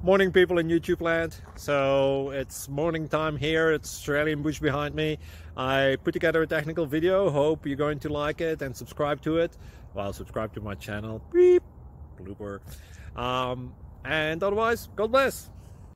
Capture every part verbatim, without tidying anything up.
Morning, people in YouTube land. So it's morning time here. It's Australian bush behind me. I put together a technical video. Hope you're going to like it and subscribe to it. Well, subscribe to my channel. Beep. Blooper. Um, and otherwise, God bless.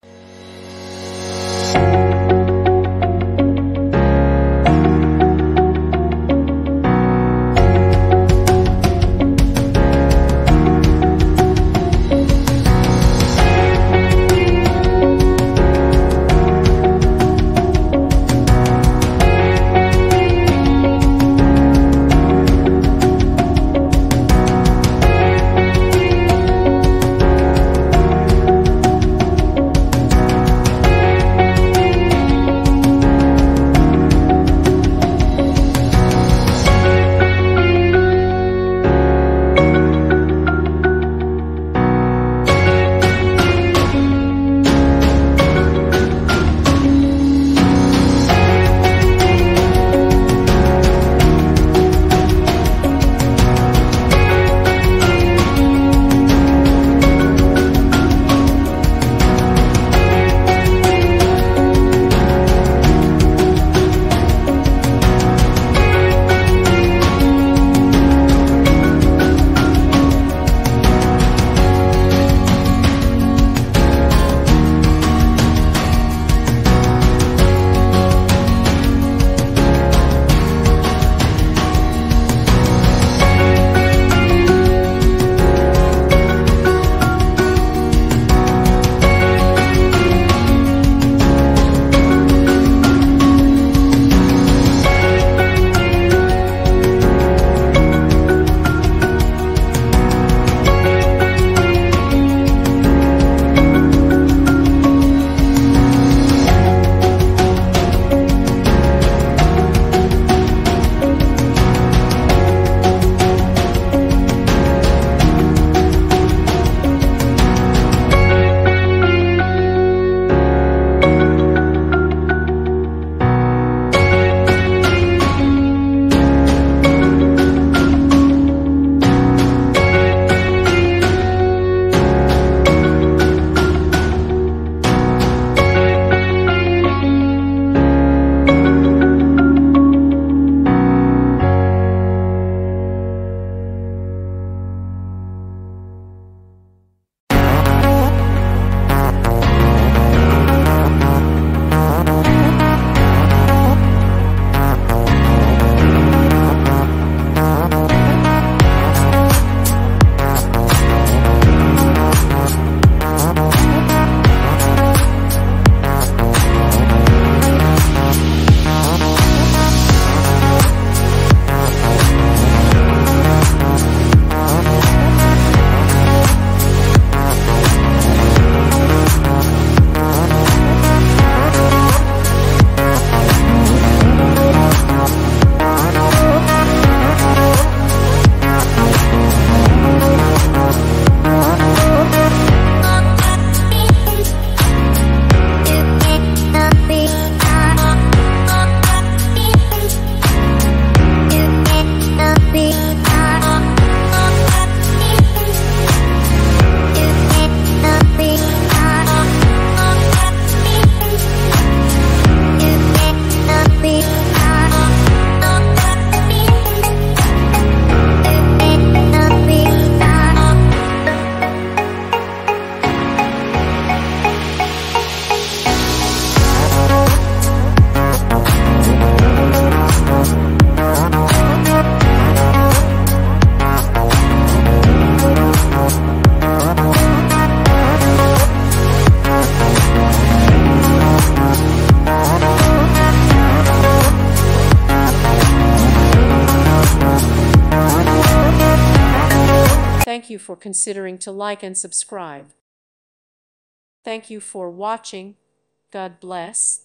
Thank you for considering to like and subscribe. Thank you for watching. God bless.